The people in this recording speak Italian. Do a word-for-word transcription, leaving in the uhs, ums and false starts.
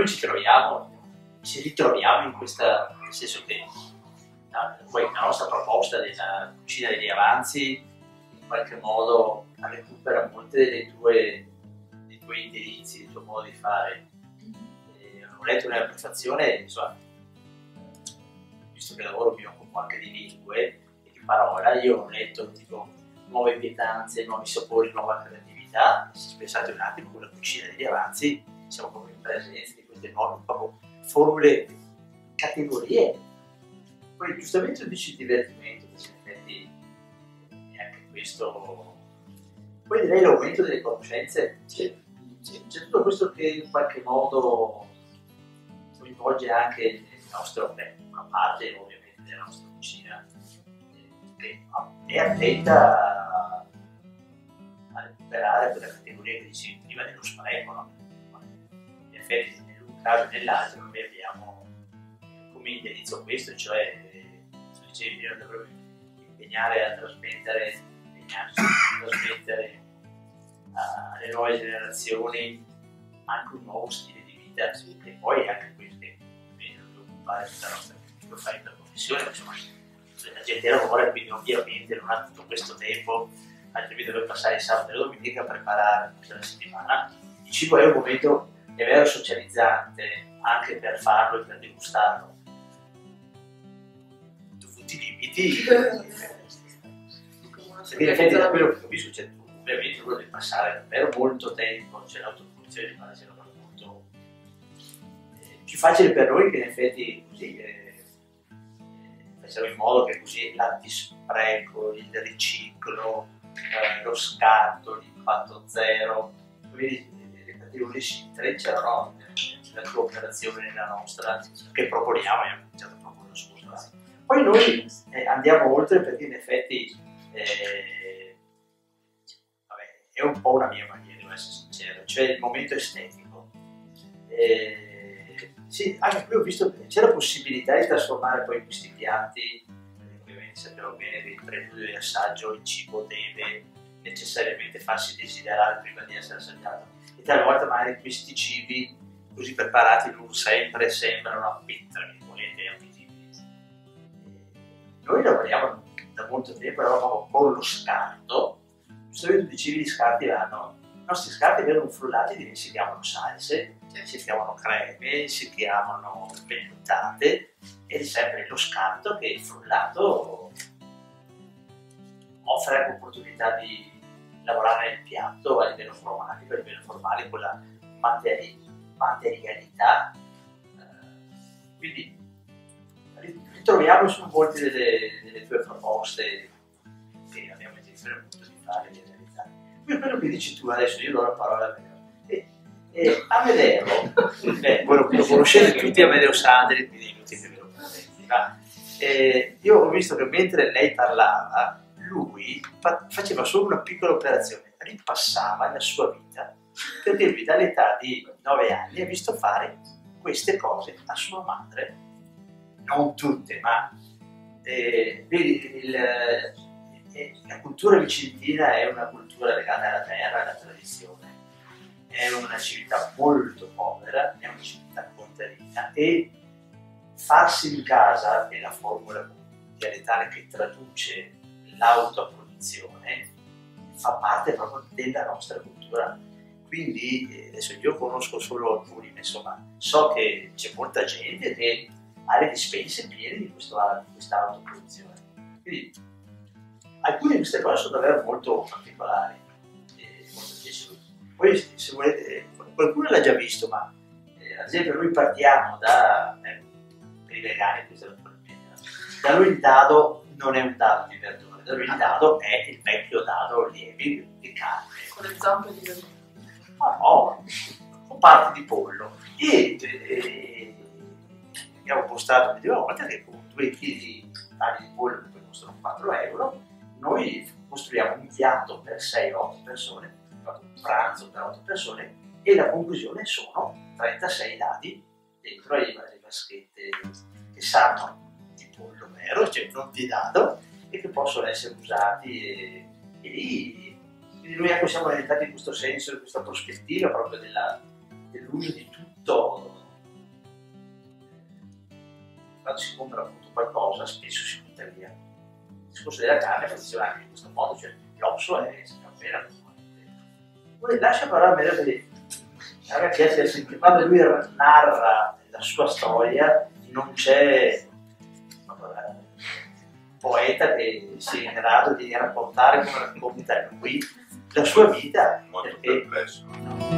noi ci troviamo, ci ritroviamo in questa, nel senso che la, poi la nostra proposta della cucina degli avanzi in qualche modo recupera molte delle tue, dei tuoi indirizzi, del tuo modo di fare. E ho letto nella prefazione, insomma, visto che lavoro mi occupo anche di lingue e di parola, io ho letto tipo nuove pietanze, nuovi sapori, nuova creatività. Se pensate un attimo, con la cucina degli avanzi siamo proprio in presenza di queste nuove proprio formule, categorie. Poi giustamente tu dici divertimento, perché in effetti è anche questo. Poi direi l'aumento delle conoscenze, c'è, c'è tutto questo che in qualche modo coinvolge anche il nostro, beh, una parte ovviamente della nostra cucina, che è attenta a recuperare quella categoria che dicevi prima dello spreco, no? In effetti in un caso e nell'altro noi abbiamo come indirizzo questo, cioè tu dicevi prima dovremmo impegnare a trasmettere, impegnarci a trasmettere alle nuove generazioni anche un nuovo stile di vita, e poi anche questo che deve occupare tutta la nostra lo fai per professione, insomma la gente lavora e quindi ovviamente non ha tutto questo tempo, altrimenti deve passare il sabato e la domenica a preparare tutta la settimana. Il cibo è un momento davvero socializzante anche per farlo e per degustarlo. Dovuti i limiti, perché in effetti da quello che capisco c'è ovviamente uno deve passare davvero molto tempo, c'è l'autoproduzione di fare molto eh, più facile per noi che in effetti così eh, facciamo in modo che così l'antispreco, il riciclo, eh, lo scarto, l'impatto zero, quindi le categorie si intrecciano, no? Nella tua operazione, nella nostra, che proponiamo, abbiamo cominciato a proporre lo scorso anno. Poi noi eh, andiamo oltre perché in effetti eh, vabbè, è un po' una mia maniera, devo essere sincero, cioè il momento estetico. Eh, sì, anche qui ho visto che c'è la possibilità di trasformare poi questi piatti, ovviamente sappiamo bene che il preludio di assaggio, il cibo deve necessariamente farsi desiderare prima di essere assaggiato, e talvolta magari questi cibi così preparati non sempre sembrano appetiti, tra virgolette, appetibili. Noi lavoriamo da molto tempo, lavoriamo con lo scarto. Giustamente tu dicevi gli scarti vanno, i nostri scarti vengono frullati, si chiamano salse, si chiamano creme, si chiamano velluttate, ed è sempre lo scarto che il frullato offre l'opportunità di lavorare nel piatto a livello formatico, a livello formale, con la materi materialità. Quindi ritroviamo su molte delle, delle tue proposte che abbiamo intenzione appunto di fare di realizzare. Poi quello che dici tu adesso, io do la parola a Amedeo. E, e Amedeo, beh, quello che lo conoscete tutti, Amedeo Sandri, quindi inutile che ve lo presenti, ma eh, io ho visto che mentre lei parlava, lui fa, faceva solo una piccola operazione, ripassava la sua vita, perché lui dall'età di nove anni ha visto fare queste cose a sua madre, non tutte, ma eh, vedi, il, eh, la cultura vicentina è una cultura legata alla terra, alla tradizione, è una civiltà molto povera, è una civiltà contadina, e farsi in casa è la formula dialettale che traduce l'autoproduzione, fa parte proprio della nostra cultura. Quindi adesso io conosco solo alcuni, ma insomma so che c'è molta gente che ha le dispense piene di, questo, di questa autoproduzione. Quindi alcune di queste cose sono davvero molto particolari e molto piacevoli. Poi se volete, qualcuno l'ha già visto, ma eh, ad esempio noi partiamo da, eh, per i vegani, questo naturalmente, da lui il dado non è un dado di verdure, da lui il dado è il vecchio dado lievi di carne. Con le zampe di verdure. Ah, no, con parti di pollo. E eh, abbiamo postato una volta che con due chili di tagli di pollo che costano quattro euro, noi costruiamo un piatto per sei otto persone, un pranzo per otto persone, e la conclusione sono trentasei dadi dentro le vaschette che sanno di pollo vero, cioè non di dado, e che possono essere usati, e, e lì quindi noi ecco, siamo orientati in questo senso, in questa prospettiva proprio dell'uso di tutto quando si compra appunto qualcosa spesso si butta via. Il discorso della carne funziona anche in questo modo, cioè l'osso è appena. Poi lascia parlare a me perché a me piace sentire, quando lui narra la sua storia non c'è poeta che sia in grado di raccontare come racconta lui la sua vita. Molto perché perplesso.